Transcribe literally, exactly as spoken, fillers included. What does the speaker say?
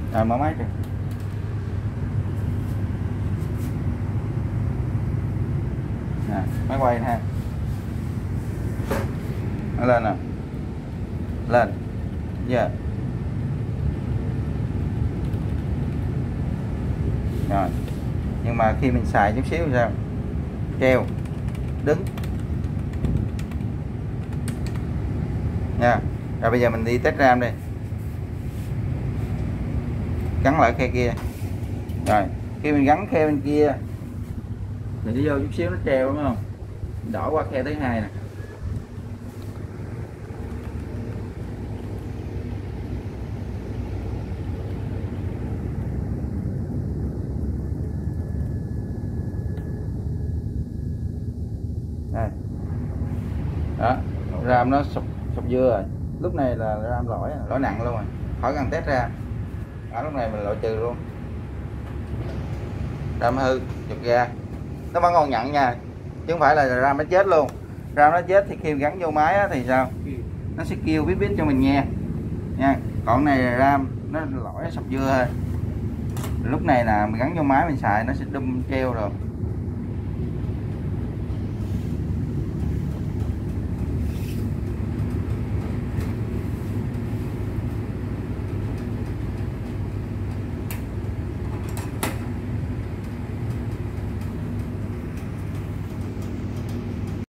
Rồi mở máy kìa. Nè, máy quay ha. Nó lên nè. Lên. Giờ. Rồi. Nhưng mà khi mình xài chút xíu sao? Treo. Đứng. Nha. Rồi bây giờ mình đi test RAM đi. Gắn lại khe kia. Rồi, khi mình gắn khe bên kia thì nó vô chút xíu nó treo đúng không? Đổi qua khe thứ hai nè. Đây. Đó, RAM nó sụp sụp dưa rồi. Lúc này là RAM lỗi, lỗi nặng luôn rồi. Khỏi cần test ra. Đó, lúc này mình loại trừ luôn. RAM hư, chụp ra. Nó vẫn còn nhận nha. Chứ không phải là RAM nó chết luôn. RAM nó chết thì khi gắn vô máy á, thì sao? Nó sẽ kêu bíp bíp cho mình nghe. Nha. Còn này là RAM nó lỗi sụp dưa thôi. Lúc này là mình gắn vô máy mình xài nó sẽ đâm treo rồi.